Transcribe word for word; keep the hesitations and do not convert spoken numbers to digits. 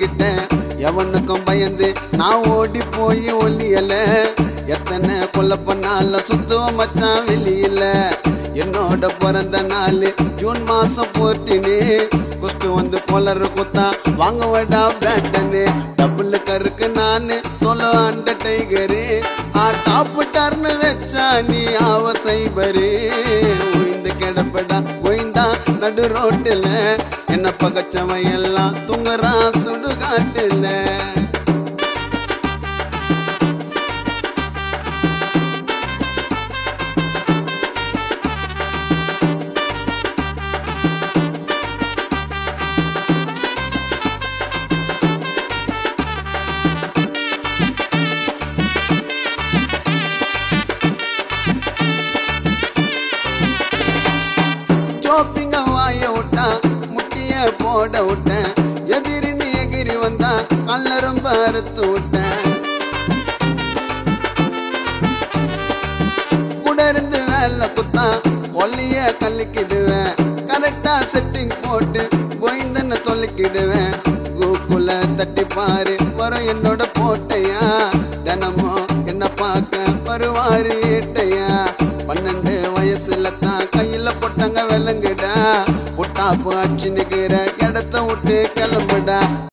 மாட்டிக்கிட்டேன் எவனுக்கும் பயந்து நான் ஓடி போய் ஒல்லியல எத்தனை கொல்ல பண்ணால சுத்துவ மச்சான் வெளியில என்னோட பிறந்த நாள் ஜூன் மாசம் போட்டினு குஸ்து வந்து கொலரு குத்தா வாங்க வடா பேட்டனு டபுள் கருக்கு நானு சொல்ல அண்ட டைகரு ஆ டாப்பு டர்னு வச்சா நீ ஆவ சைபரு உயிந்து கிடப்படா ஒய்ந்தா நடு ரோட்டுல என்ன பகச்சவன் எல்லாம் தூங்குறா சுடுகாட்டுல ஷாப்பிங்க வாய விட்டா முட்டிய போட விட்டேன் எதிரின்னு எகிரி வந்தா கல்ல ரொம்ப அறுத்து விட்டேன் கூட இருந்து வேலை குத்தா ஒல்லிய கல்லிக்கிடுவேன் கரெக்டா செட்டிங் போட்டு கோயிந்தன்னு தொல்லிக்கிடுவேன் கூக்குள்ள தட்டி பாரு வரும் என்னோட போட்டையா தினமும் என்ன பார்க்க வருவாரு ஏட்டையா பன்னெண்டு வயசுல தான் கையில போட்டாங்க விலங்குடா புட்டாப்பு அச்சு நிக்கிற இடத்த விட்டு கிளம்புடா